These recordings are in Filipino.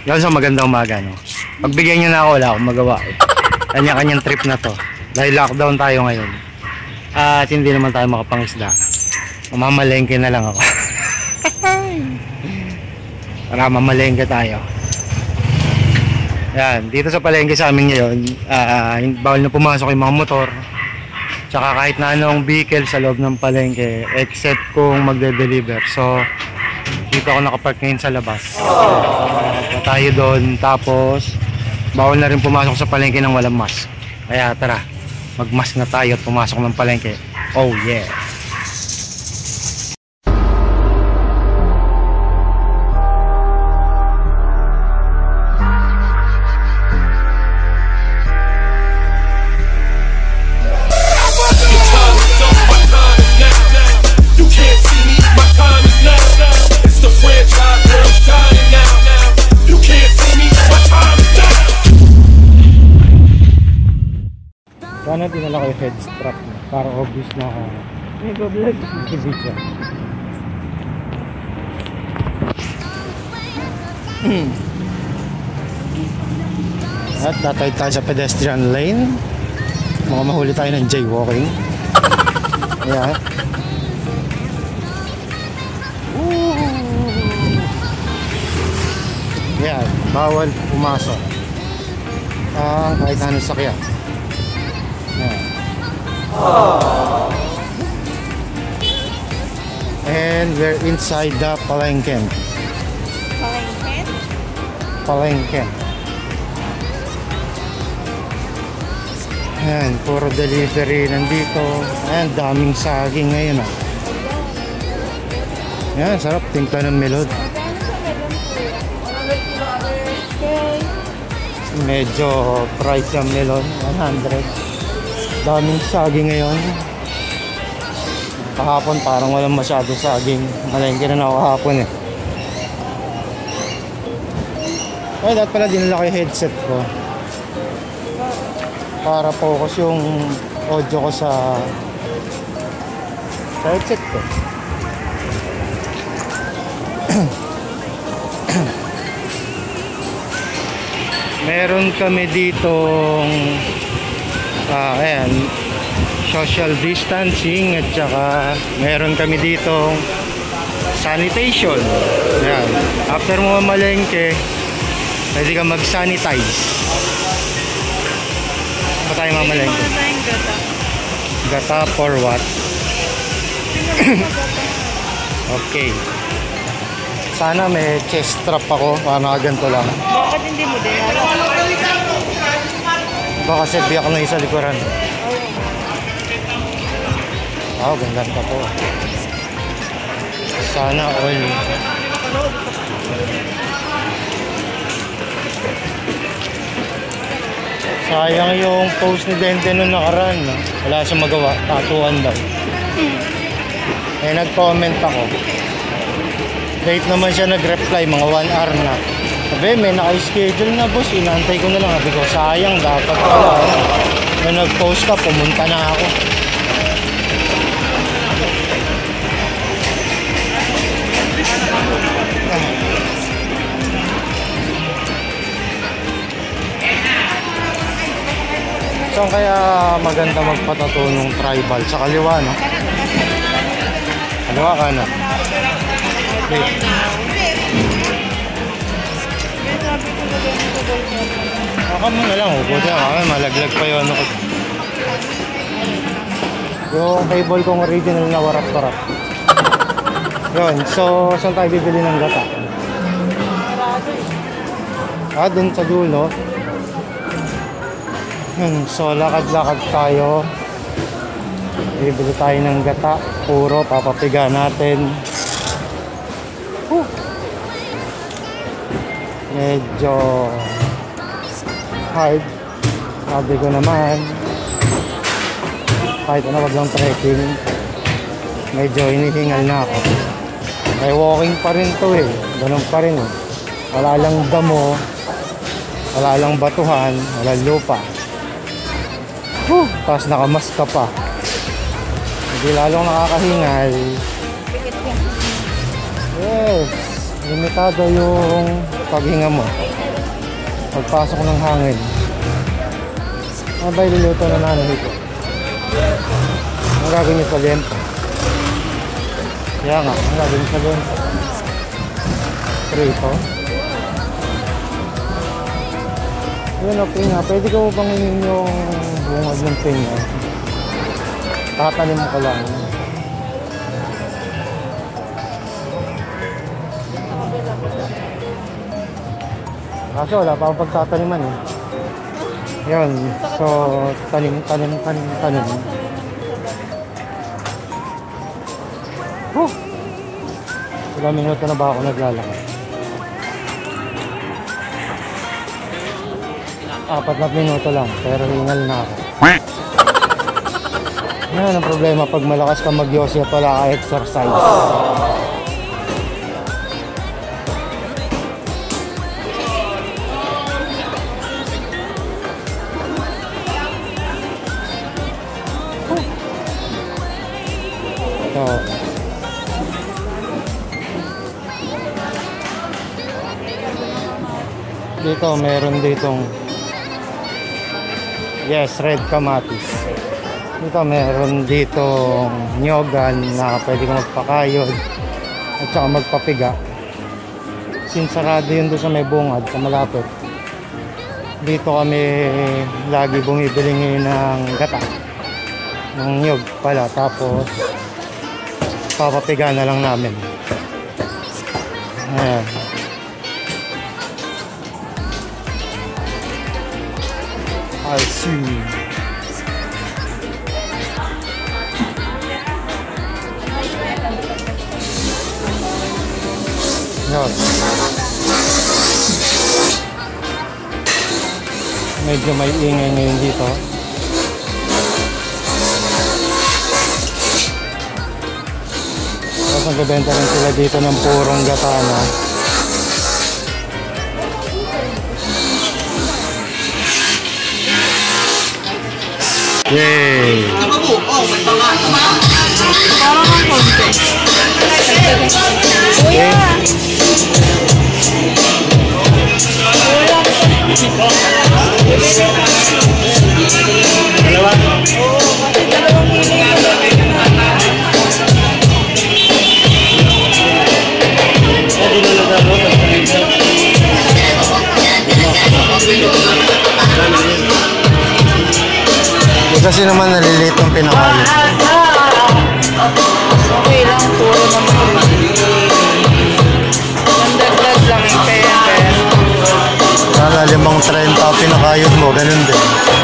Yan sa magandang umaga, no? Pagbigyan nyo na ako, wala akong magawa eh. Kanya-kanyang trip na to. Dahil lockdown tayo ngayon. At hindi naman tayo makapangisda. Mamalengke na lang ako. Para mamalengke tayo. Yan, dito sa palengke sa amin ngayon, bawal na pumasok yung mga motor. Tsaka kahit na anong vehicle sa loob ng palengke, except kung magde-deliver. So, dito ako nakapark ngayon sa labas. Tayo doon, tapos bawal na rin pumasok sa palengke ng walang mask. Kaya tara, mag-mask na tayo at pumasok ng palengke. Oh yeah! Sana dinala ko yung head strap para obvious na may vlog video. At tatay tayo sa pedestrian lane. Mga mahuli tayo ng jaywalking. Ayan. Ayan, bawal pumasok kahit anong sakyan. And we're inside the palengke. Palengke. Ayan, puro delivery nandito. Ayan, daming saging ngayon ah. Ayan, sarap timpla ng melon. Medyo price yung melon, 100. Daming saging ngayon. Kahapon parang walang masyado saging. Malengke na ako kahapon eh. Ay, dapat pala dinala ko yung headset ko para focus yung audio ko sa headset ko. Meron kami ditong ayan, social distancing at saka meron kami ditong sanitation. Ayan. After mo mamalengke, pwede ka mag-sanitize. Ba tayo mamalengke? Gata for what? Okay. Sana may chest strap ako para nakaganto lang. Bakit hindi mo din? Baka kasi biyak na isa likuran. Oh, ganda pa po. Sana all. Sayang yung post ni Dente nung nakaraan. No? Wala siyang magawa. Tatuan daw. Eh, nag-comment ako. Late naman siya nag-reply. Mga 1 hour na. Sabi, may naka-schedule na boss. Inantay ko na lang. Sabi ko, sayang. Dapat pala. May nag-post ka, pumunta na ako. So kaya maganda magpatato ng tribal sa kaliwa, no? Kaliwa ka na. Okay. Baka mo na lang, buti ako, malaglag pa yun. Yung cable kong original na warap-warap. Yun, so saan tayo bibili ng gata? Dun sa dulo. So lakad-lakad tayo. Bibili tayo ng gata. Puro papapiga natin. Medyo hard. Sabi ko naman, kahit ano wag lang trekking, medyo hinihingal na ako. May walking pa rin to eh. Ganun pa rin eh. Wala lang damo, wala lang batuhan, wala lupa. Tapos nakamask ka pa. Hindi lalong nakakahingal. Yes, limitado yung paghinga mo. Pagpasok ng hangin. Ano ba iluluto na nanay ito? Ang gagawin niyo sa lento. Kaya nga, ang gagawin niyo sa lento. Prito. Yun, okay nga. Pwede ko bang hingin yung bungad ng pinya? Tatanim ko lang. Kaso wala pa akong pagtataniman eh. Yun. So, tanim. Ilang minuto na ba ako naglalakad? 4 na minuto lang, pero hingal na ako. Yan ang problema pag malakas ka mag-yosya pala ka-exercise. Ito. Dito, meron ditong red kamatis. Dito meron ditong nyogan na pwede kang magpakayod at saka magpapiga. Sinsarado yun doon sa may bungad, sa malapit. Dito kami lagi bumibili ngayon ng gata, ng nyog pala, tapos papapiga na lang namin. Ayan. I see. Yan. Medyo may ingay ngayon dito. Tapos nagbebenta rin sila dito ng purong gatana. Yay! Parang ang konti. Kuya! Dalawa? Oo, kasi 2 Kasi naman naliliit ang pinakalit. Okay lang, puro naman. Nandagdag lang yung pera. Sana 5.30 pinakayod mo, ganun din.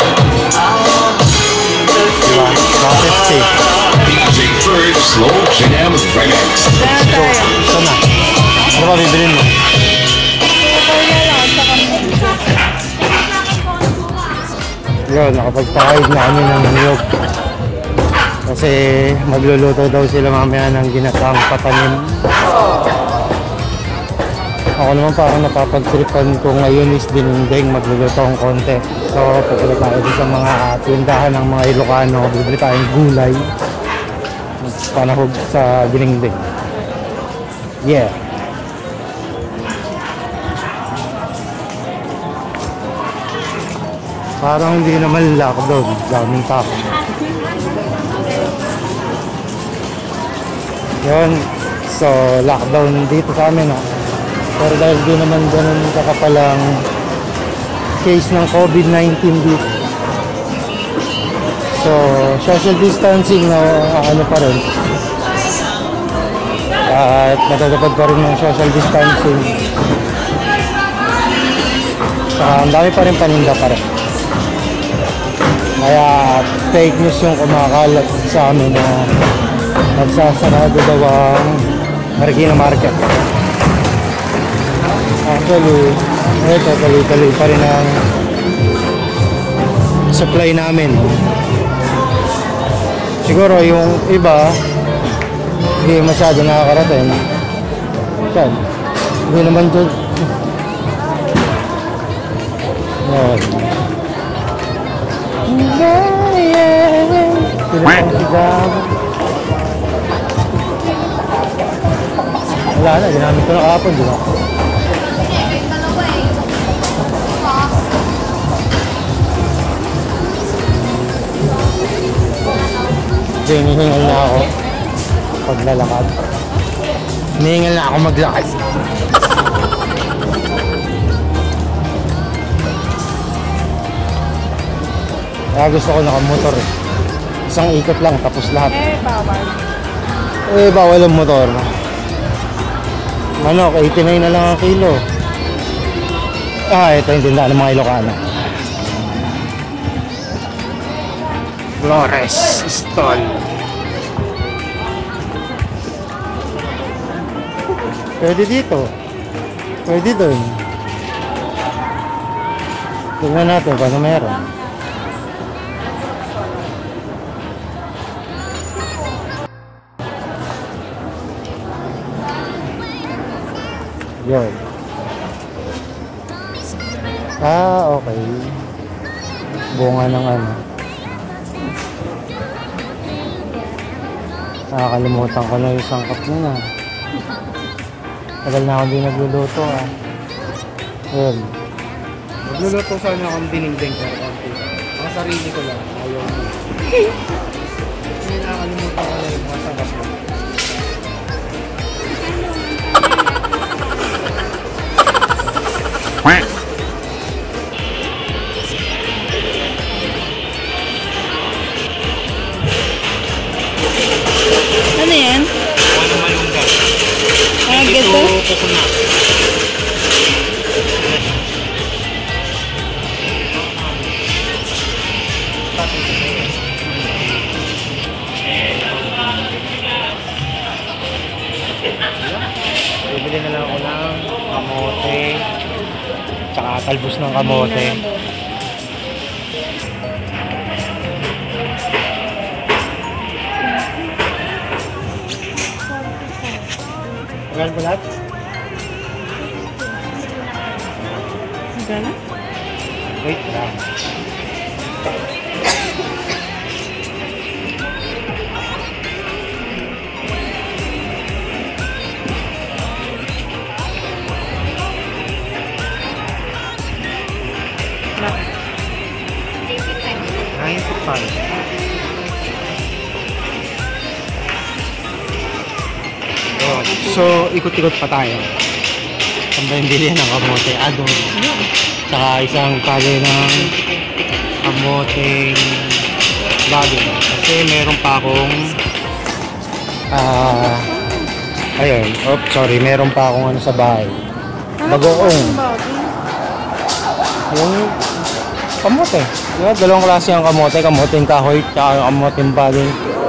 Diba? 150. Slow Jam Remix. Saan tayo? Sana? Ano ba bibilin mo? Kuya lang, saka Yun, nakapagpakayod na kami ng niyog. Kasi magluluto daw sila mamaya ng ginataang patanim. Ako naman parang napapagtripan ko ngayon is dininding, magluluto akong konti. So pupunta tayo sa mga tindahan ng mga Ilocano, bibili tayong gulay. Panahog sa dininding. Yeah. Parang hindi naman lockdown, daming tao. Yun, so lockdown dito sa amin, no? Pero dahil di naman ganun kakapalang case ng COVID-19 dito. So, social distancing na ano pa rin. At natatapad pa rin ng social distancing. Ang dami pa rin paninda pa rin. Kaya fake news yung kumakalat sa amin na nagsasarado daw ang Marikina Market. Actually, ito tuloy-tuloy pa rin ang supply namin. Siguro yung iba hindi masyado nakakarating. Yan. Hindi naman dyan. Yan. Wala na, ginamit ko na kahapon, di ba? medyo hinihingal na ako paglalakad. Hinihingal na ako maglakad. Kaya gusto ko nakamotor eh. Isang ikot lang tapos lahat. Bawal. Bawal ang motor. Manok, 89 na lang ang kilo. Ito yung tindahan ng mga Ilocano. Flores Stall. Pwede dito. Pwede dun. Tingnan natin kung ano meron. Yun. Okay. Bunga ng ano. Nakakalimutan ko na yung sangkap nila. Tagal na ako din nagluluto Yun. Nagluluto sana akong dinding pero konti. Ang sarili ko lang. Ayaw mo. Hindi nakakalimutan ko na yung mga sangkap mo. Ano yan? Ano malunggay? Ito? Coconut. Bibili na lang ako ng kamote tsaka talbos ng kamote. Magkano po lahat? Gana? Wait lang. So, ikot-ikot pa tayo. Tambayang bilihan ng kamote. Doon. Tsaka isang tali ng kamoteng bagay. Kasi meron pa akong ayun. Sorry. Meron pa akong ano sa bahay. Bagoong. Yung kamote. Diba? Dalawang klase ang kamote. Kamoteng kahoy. Tsaka kamoteng bagay.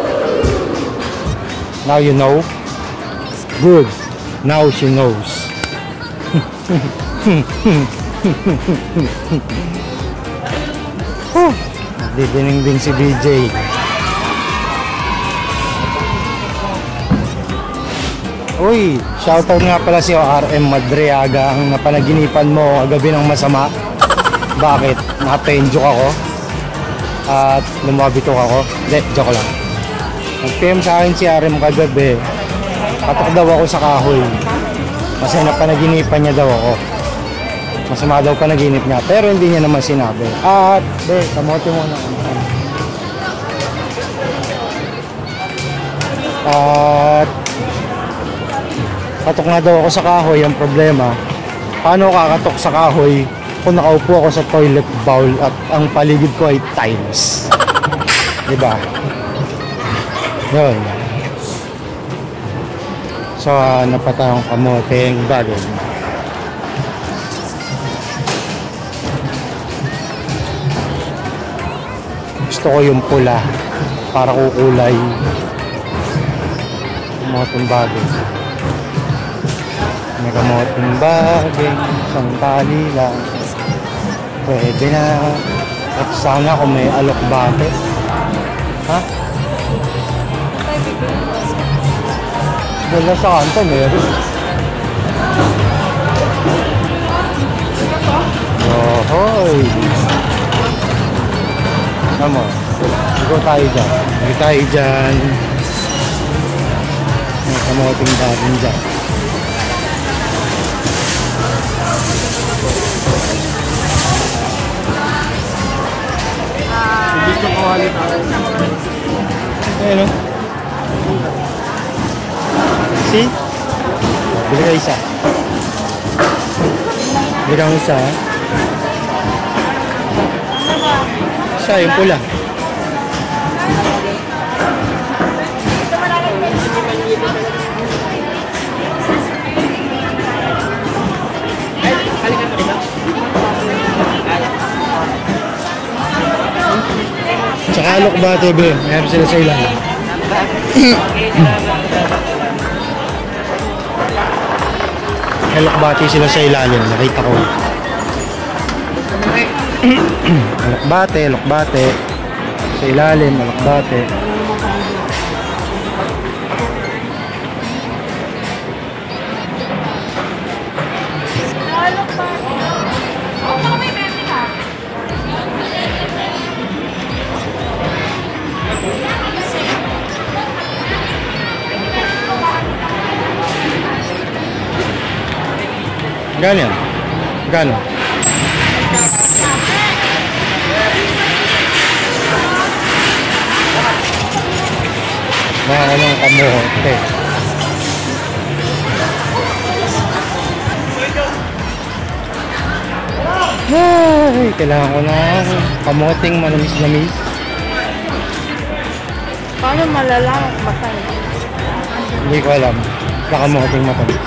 Now you know. Good. Now she knows. Didining-ding si BJ. Uy, shoutout nga pala si RM Madriaga. Ang napanaginipan mo kagabi ng masama. Bakit? Nakapenjoke ako at lumabitok ako. Hindi, joke lang. Nag-PM sa akin si RM kagabi. Patok daw ako sa kahoy. Kasi napanaginipan niya daw ako. Masama daw panaginip niya. Pero hindi niya naman sinabi. At, kamote mo na. At, patok nga daw ako sa kahoy. Ang problema, paano kakatok sa kahoy kung nakaupo ako sa toilet bowl at ang paligid ko ay tiles? Diba? Yun. So, napatayong kamoteng bagay. Gusto ko yung pula para kukulay. Kamoteng bagay. May kamoteng bagay. Isang tali lang. Pwede na. At sana kung may alokbate. Ha? Wala sa kanto, meron. Ohoy! Tama. Ikaw tayo dyan. Ikaw tayo dyan. May kamoting dating dyan. Hindi ko kawali tayo. Ayan o. See? Bili ka isa. Bili kang isa ha. Isa yung pula. Tsaka alok ba ito, be? Meron sila sa ilan. Alokbati sila sa ilalim, nakita ko. Alokbate sa ilalim, alokbate. Gano yan? Gano? Mga anong kamote. Ay, kailangan ko na kamoting manamis-namis. Paano malalaman matay? Hindi ko alam. Sa kamoting matamis.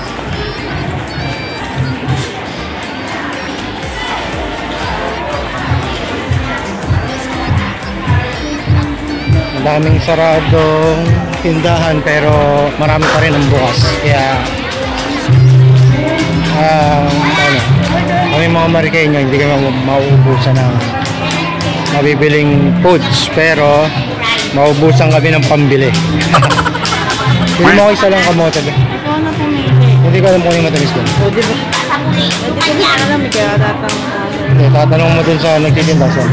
Ang daming saradong tindahan pero marami pa rin ang bukas. Kaya kami mga Marikenya hindi kami mauubusan ng mabibiling foods pero mauubusan kami ng pambili. Hindi mo ako isa lang kamote. Ikaw na pumili. Hindi ko alam kung yung matamis ko. O, di ba? Hindi ko na alam. Kaya tatanong. Tatanong mo dun sa nagtitinda siya.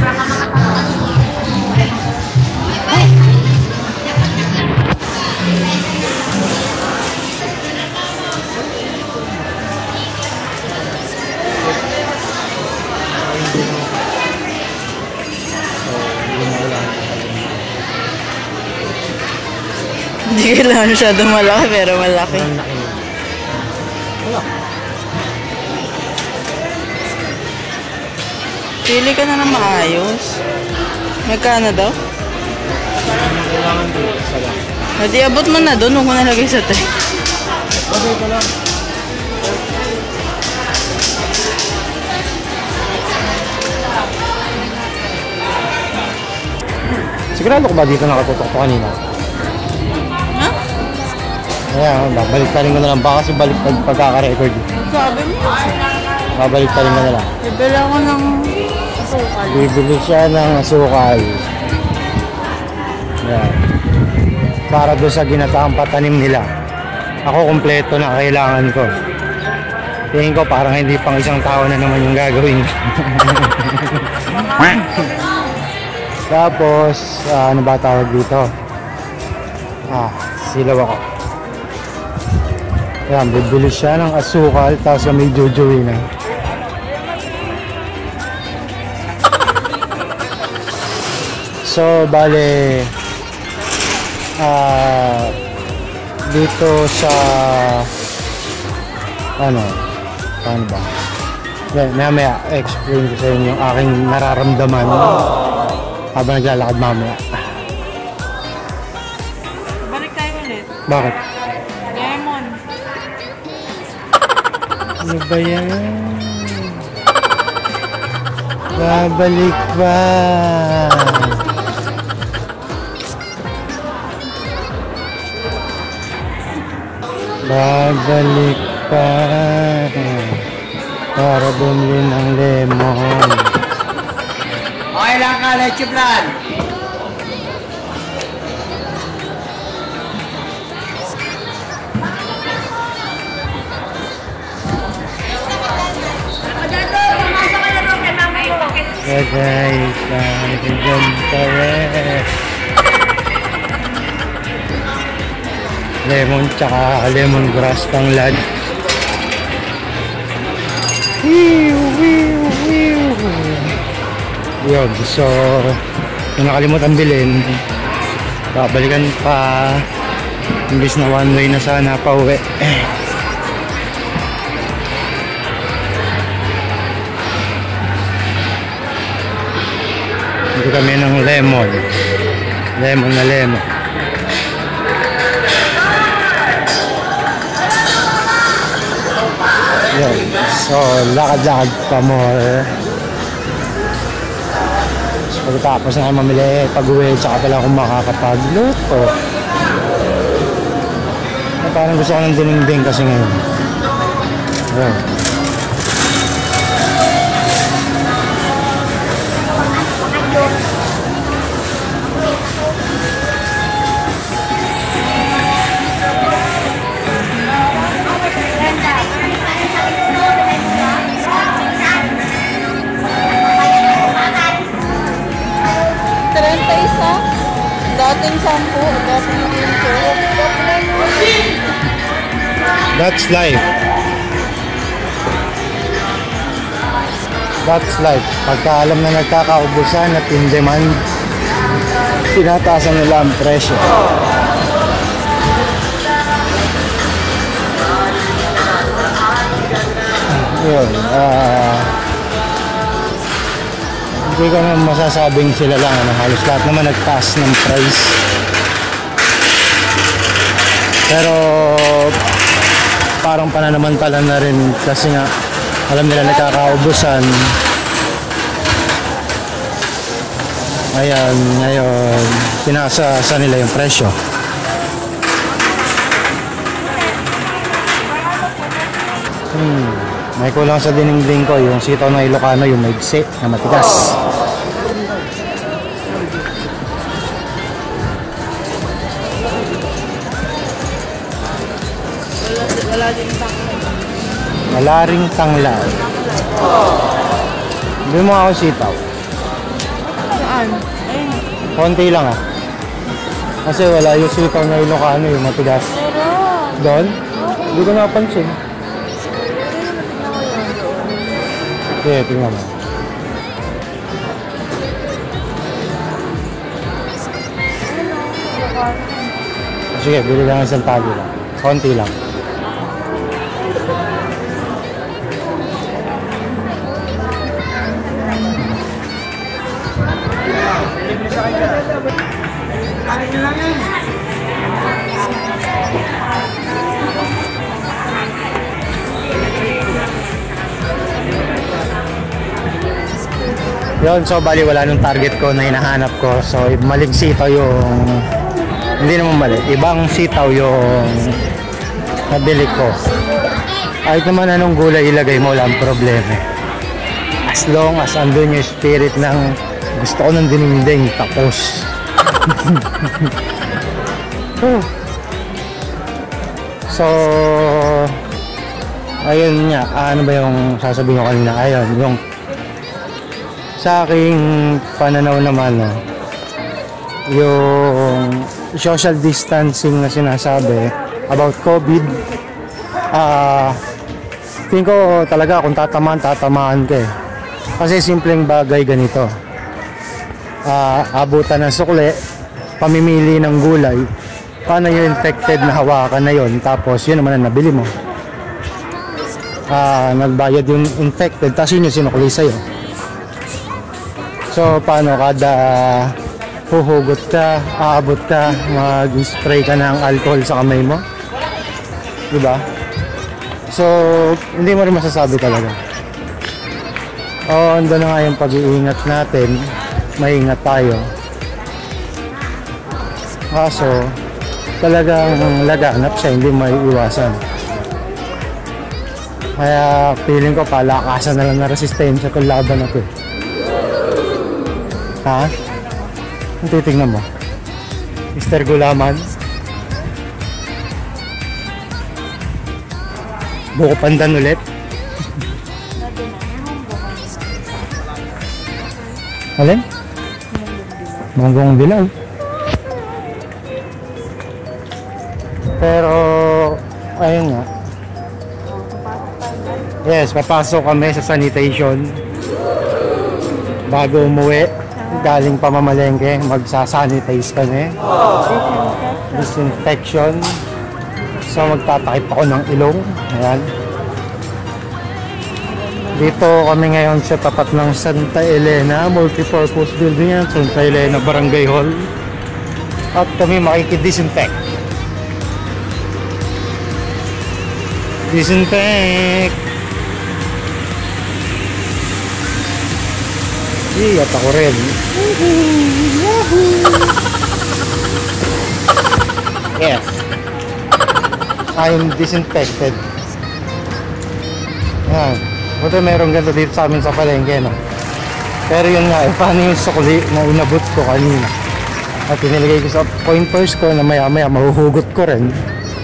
Hindi kailangan masyadong malaki pero malaki. Pili ka na ng maayos. Magkano daw? Hindi, abot mo na doon. Huwag mo nalagay sa tray. Sigurado ko ba dito nakatutok to kanina? Ha? Kaya, babalik pa rin ko na lang. Baka kasi balik pagkaka-record. Sabi mo. Babalik pa rin ko na lang. Bibila ko ng asukal. Bibili siya ng asukal. Yan. Para doon sa ginataang patanim nila. Ako kompleto na kailangan ko. Tingin ko parang hindi pang isang tao na naman yung gagawin. Tapos, ano ba tawag dito? Silaw ako. Yan, bibili siya ng asukal, tapos may jojoy na. So, bale, dito sa, paano ba? Maya explain ko sa inyo yung aking nararamdaman habang naglalakad mamaya. Balik tayo ulit. Bakit? Lemon. Ano ba yan? Babalik pa. Babalik pa. Para bumili ng lemon. Okay lang ka, leche plan. So guys, nandiyan kami. Lemon tsaka lemongrass tanglad. Yun, so yung nakalimutan bilhin babalikan pa. Imbis na one way na sana pa uwi. Dito kami ng lemon. Lemon na lemon. Yun. So, lakad-lakad pa more. Pagkatapos na mamili, pag-uwi, tsaka pala akong makakapagluto. Parang gusto ko ng dinding kasi ngayon. Ayan. Dating 10, dating 20. That's life. That's life. Pagka alam na nagkakaubusan at in demand, tinataasan nila ang presyo. Yun. Hindi ko na masasabing sila lang. Halos lahat naman nagtaas ng price. Pero parang pananamantala na rin kasi nga alam nila nagkakaubusan. Ayan, ngayon tinasa nila yung presyo. May kulang sa dinding ko yung sitaw ng Ilocano, yung maigsi na matigas. Wala ring tanglad. Hindi mo ako sitaw. Saan? Konti lang ah. Kasi wala yung sitaw na Ilocano, yung matigas. Doon? Hindi ko napansin. Sige, tingnan mo. Sige, bili lang isang tali lang. Konti lang. Yun, so bali wala nung target ko na hinahanap ko. So maling sitaw yung, hindi naman mali, ibang sitaw yung nabili ko. Kahit naman anong gulay ilagay mo, walang problema. As long as andun yung spirit ng gusto ko ng dininding, tapos. So ayun nga, ano ba yung sasabihin ko kanina? Ayun, yung sa aking pananaw naman, no, yung social distancing na sinasabi about COVID, tingin ko talaga kung tatamaan ka eh. Kasi simpleng bagay ganito, abutan ng sukle, pamimili ng gulay, paano yung infected na hawakan na yun, tapos yun naman ang nabili mo, nagbayad yung infected, tapos yun yung sinukli sa'yo. So paano kada huhugot ka, aabot ka, mag-spray ka ng alcohol sa kamay mo, diba? So hindi mo rin masasabi talaga. Ando na nga yung pag-iingat natin, maingat tayo. Kaso talagang laganap siya, hindi maiiwasan. Kaya feeling ko palakasan na lang na resistensya kung laban ako eh. Ha? Ang titignan mo? Mr. Gulaman? Buko pandan ulit? Alin? Monggong dilaw. Pero ayun nga. Yes, papasok kami sa sanitation bago umuwi. galing pamamalengke, magsasanitize kami. Disinfection. So magtatakip ako ng ilong. Ayan. Dito kami ngayon sa tapat ng Santa Elena multipurpose building yan, Santa Elena Barangay Hall. At kami makikidisinfect. Disinfect. At ako rin. Yes. I'm disinfected. Yan. Buti mayroong ganito dito sa amin sa palengke, no? Pero yun nga, paano yung sukli na inabot ko kanina? At inilagay ko sa pointers ko na maya maya mahuhugot ko rin.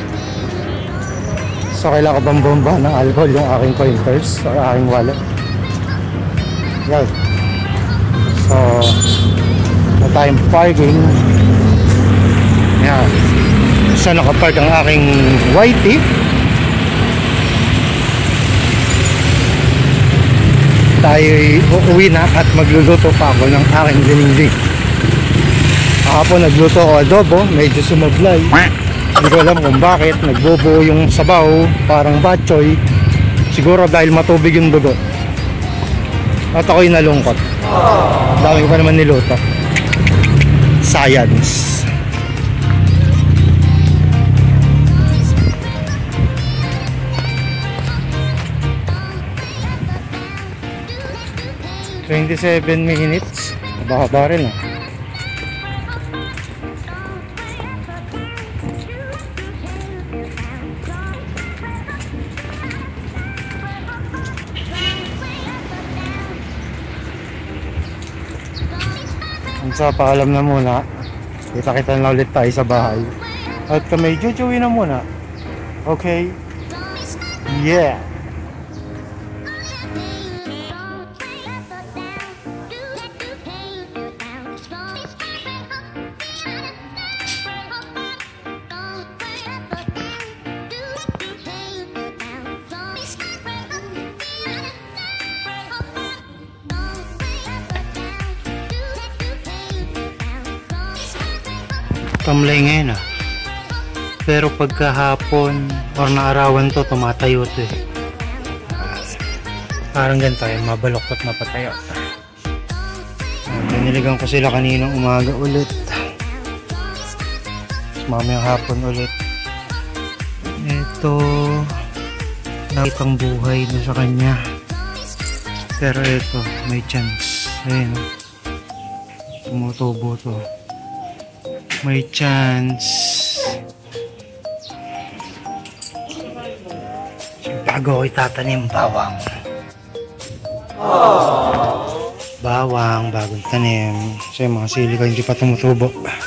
So kailangan ko bang bomba ng alcohol yung aking pointers o aking wallet? Yan. So, na tayong parking. Yan. Saan nakapark ang aking whitey? Tayo'y uuwi na at magluluto pa ako ng aking dinding. Kahapon nagluto ko adobo, medyo sumablay. Hindi ko alam kung bakit. Nagbubuo yung sabaw, parang batchoy. Siguro dahil matubig yung dugo. At ako'y nalungkot. Dami ko pa naman niluto. Science. "27 minutes. Baka rin ah. So, paalam na muna. Kita-kita na ulit tayo sa bahay. At kami jujuwi na muna. Okay? Yeah! Tamlay ngayon ah. Pero pagkahapon or naarawan to, tumatayo to eh. Parang ganito yan, mabaloktot mapatayo. Biniligan ko sila kaninang umaga ulit. Mamayang hapon ulit. Ito, nakitang buhay na sa kanya. Pero ito, may chance. Ayun, tumutubo to. May chance. Bago ko itatanim bawang. Bawang, bagong tanim. So yung mga sili ko hindi pa tumutubo.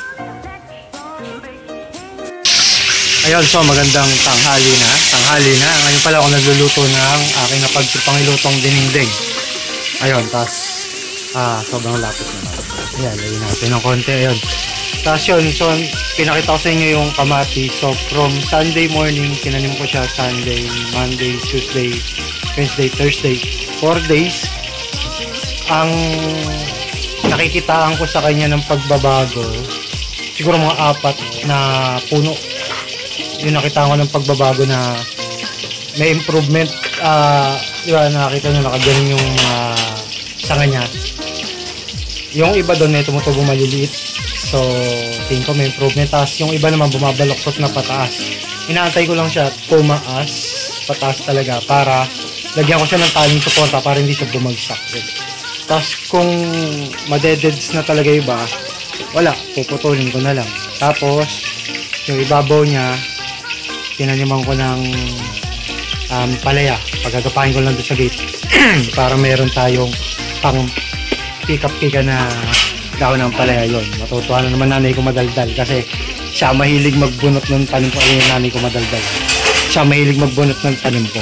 Ayun, so magandang tanghali na. Ngayon pala ako nagluluto ng aking napagpangilutong dininding. Ayun, tas sobrang lapit naman. Ayan, lagyan natin ng konti. Ayun. Tapos yun, so pinakita ko sa inyo yung kamatis. So from Sunday morning, tinanim ko siya Sunday, Monday, Tuesday, Wednesday, Thursday. 4 days. Ang nakikitaan ko sa kanya ng pagbabago, siguro mga 4 na puno. Yung nakita ko ng pagbabago na may improvement. Diba, nakakita nyo nakagaling yung sanga niya. Yung iba doon na tumutubo maliliit. So, tingin ko may improvement. Tapos yung iba naman bumabaloktot na pataas. Inaantay ko lang siya tumaas, pataas talaga, para lagyan ko siya ng taling suporta para hindi siya bumagsak. Tapos kung madededs na talaga iba, wala, puputulin ko na lang. Tapos, yung ibabaw niya, tinaniman ko ng palaya. Pagagapain ko lang doon sa gate para meron tayong pang pick-up-picka na dahon ng palaya yun. Matutuwa na naman nanay ko madaldal kasi siya mahilig magbunot ng tanim ko. Ayun yung nanay ko madaldal. Siya mahilig magbunot ng tanim ko.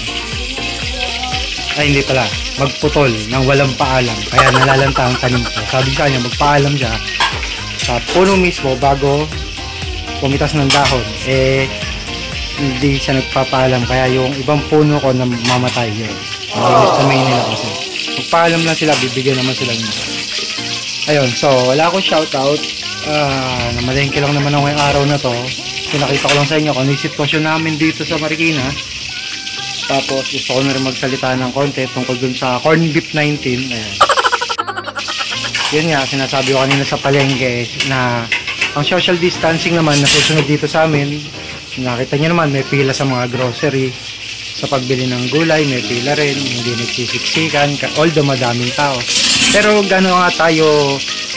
Ay hindi pala, magputol ng walang paalam. Kaya nalalanta ang tanim ko. Sabi sa kanya, magpaalam siya sa puno mismo bago pumitas ng dahon. Eh, hindi siya nagpapaalam. Kaya yung ibang puno ko na mamatay yun. Sa Maynila kasi. Magpaalam lang sila, bibigyan naman sila nito. Ayun, so wala akong shoutout. Namalengke lang naman ako ngayong araw na to. Pinakita ko lang sa inyo kung ano yung sitwasyon namin dito sa Marikina. Tapos gusto ko na rin magsalita ng konti tungkol dun sa corn beef 19. Ayan. Yun nga, sinasabi ko kanina sa palengke na ang social distancing naman nasusunod dito sa amin. Nakita nyo naman, may pila sa mga grocery. Sa pagbili ng gulay, may pila rin. Hindi nagsisiksikan, although madaming tao. Pero gano'n nga tayo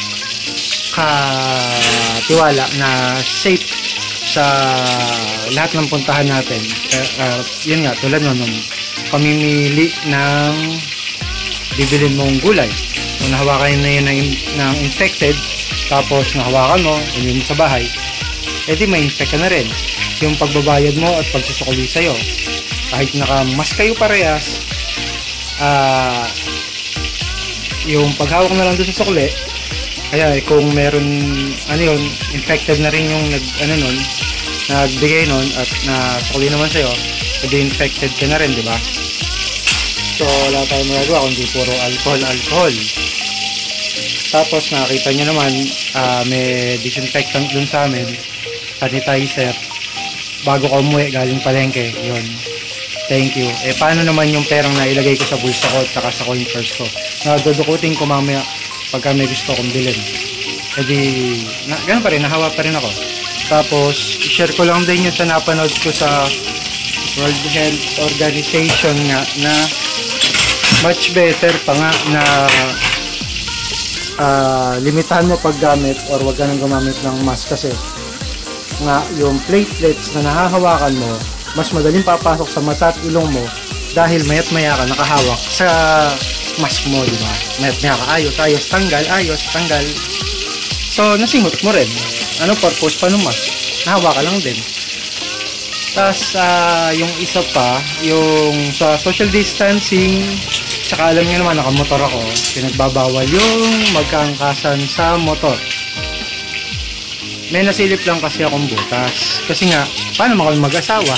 katiwala na safe sa lahat ng puntahan natin. Yun nga, tulad nun, pamimili ng bibilin mong gulay. Kung nahawakan na yun ng infected, tapos nahawakan mo, yun sa bahay, edi may infect ka na rin. Yung pagbabayad mo at pagsusukuli sa'yo, kahit nakamas kayo parehas, yung paghawak na lang doon sa sukli, kaya kung meron, infected na rin yung nagbigay nun at nasukli naman sa'yo, edi infected ka na rin, di ba? So, wala tayong magagawa kundi puro alcohol. Tapos, nakita nyo naman, may disinfectant dun sa amin, sanitizer, bago ko umuwi galing palengke, yun. Thank you. Paano naman yung perang nailagay ko sa bulsa ko at saka sa coin purse ko? Dudukutin ko mamaya pagka may gusto kong bilhin. Ganun pa rin, nahawa pa rin ako. Tapos, share ko lang din yung sa napanood ko sa World Health Organization nga na much better pa nga na limitahan mo paggamit or wag ka nang gumamit ng mask kasi nga yung platelets na nahahawakan mo mas madaling papasok sa mata at ilong mo dahil mayat maya ka nakahawak sa mask mo, di ba? Mayat maya ka, ayos, tanggal. So, nasingot mo rin. Ano purpose pa ng mask? Nahawa ka lang din. Tapos, yung isa pa, yung sa social distancing, tsaka alam niyo naman, nakamotor ako, pinagbabawal yung magkaangkasan sa motor. May nasilip lang kasi akong butas. Kasi nga, paano kami mag-asawa?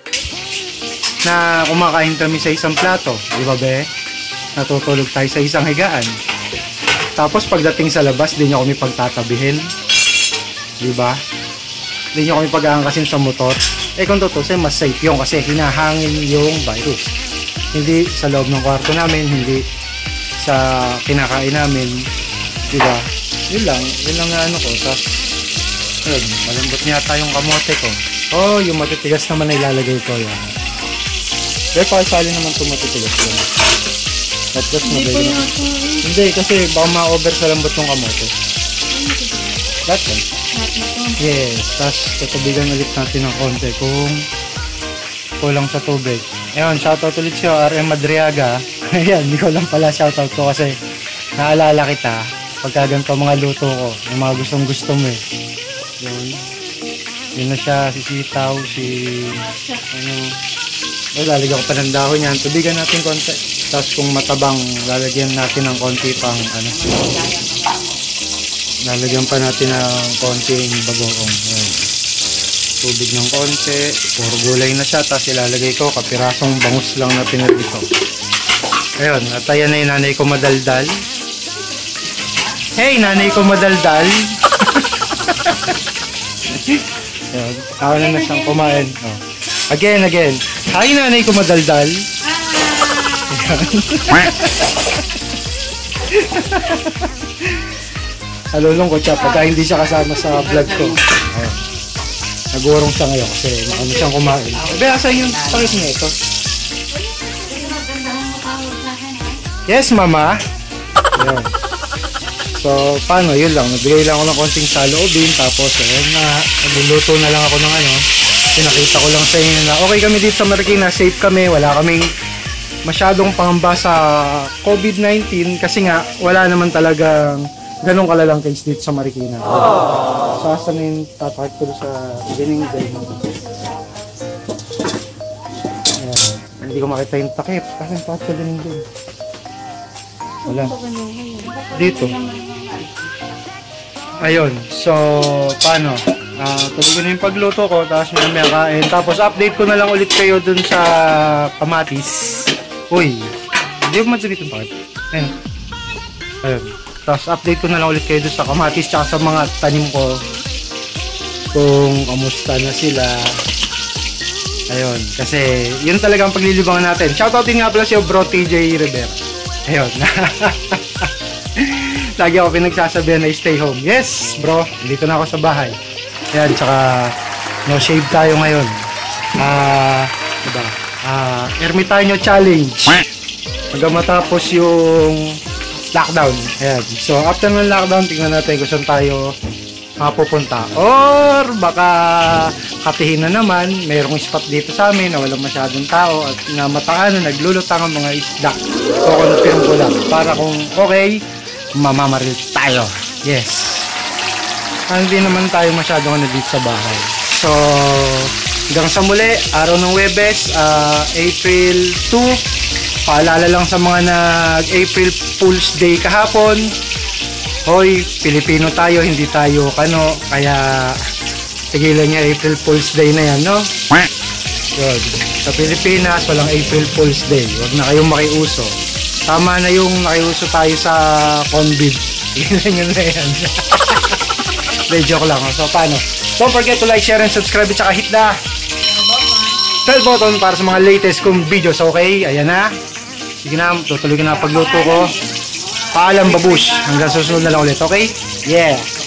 Na kumakain kami sa isang plato, di ba be? Natutulog tayo sa isang higaan. Tapos pagdating sa labas, di nyo kami pagtatabihin. Di ba? Di nyo kami pag-aangkasin sa motor. Kung tutusin, mas safe yun kasi hinahangin yung virus. Hindi sa loob ng kwarto namin, hindi sa kinakain namin. Di ba? Yun lang nga ano ko. Tapos, malambot niya tayong kamote ko. Yung matitigas naman na ilalagay ko yan. Pero pakisali naman ito matitigas yan. Tapos mabay na. Hindi, kasi baka ma-over sa lambot ng kamote. Lahat yan. Yes, tapos tutubigan ulit natin ng konti kung kulang sa tubig. Ayun, shoutout ulit siya, RM Madriaga. Ayan, hindi ko lang pala shoutout ko kasi naalala kita pagka ganito mga luto ko, yung mga gustong gusto mo eh. Yun na siya, si sitaw, lalagyan ko pa ng dahon yan. Tubigan natin konti. Tapos kung matabang, lalagyan natin ng konti pang lalagyan pa natin ng konting bagoong. Tubig ng konti, puro gulay na siya. Tapos ilalagay ko, kapirasong bangus lang na pinati ko. Ayun, at ayan na yung nanay ko madaldal. Hey, nanay ko madaldal. Ayun, ako na siyang kumain. Again. Hi, nanay ko madaldal. Nalulungkot siya pagka hindi siya kasama sa vlog ko. Ayun. Nagurong siya ngayon kasi ano siyang kumain. Asan yung sakit niya ito? Yes, mama. Ayun. So, paano? Yun lang. Nagbigay lang ako ng konting saloobin. Tapos, ayun na. Nagluluto na lang ako ng pinakita ko lang sa inyo na okay kami dito sa Marikina. Safe kami. Wala kaming masyadong pangamba sa COVID-19 kasi nga wala naman talagang ganong kalalang case dito sa Marikina. So, asa na yung tatakit ko sa beginning din. Ayan. Hindi ko makita yung takip. Kasi yung takip sa beginning din. Wala. Dito. Ayun. So, paano? Tuloy ko na yung pagluto ko. Tapos may kain. Tapos update ko na lang ulit kayo dun sa kamatis. Uy. Hindi ko matulito yung pakit. Ayun. Ayun. Tapos update ko na lang ulit kayo doon sa kamatis tsaka sa mga tanim ko. Kung kamusta na sila. Ayun, kasi yun talaga ang paglilibangan natin. Shoutout din nga pala si bro TJ Rivera. Ayun. Lagi ako pinagsasabihan na stay home. Yes, bro. Dito na ako sa bahay. Ayan, tsaka no shave tayo ngayon. Diba? Ermitanyo Challenge. Hanggang matapos yung lockdown. Ayan. So, after ng lockdown, tingnan natin kung saan tayo mapupunta. Or baka katihin na naman, mayroong spot dito sa amin na walang masyadong tao at na mataan na naglulutang ang mga isda. So, confirm ko lang. Para kung okay, mamamaril tayo. Yes. Hindi naman tayo masyadong dito sa bahay. So, hanggang sa muli, araw ng Webes, April 2. Paalala lang sa mga nag-April Fool's Day kahapon. Hoy, Pilipino tayo, hindi tayo kano, kaya tigilan niya April Fool's Day na yan, no? Good. Sa Pilipinas, walang April Fool's Day. Huwag na kayong makiuso. Tama na yung nakiuso tayo sa Convid. Tigilan nyo na yan. Joke lang. So, paano? Don't forget to like, share, and subscribe at saka hit the bell button para sa mga latest kong videos, okay? Ayan na. Sige na, tutuloy ko na pagluto ko. Paalam babush. Hanggang susunod na lang ulit, okay? Yeah!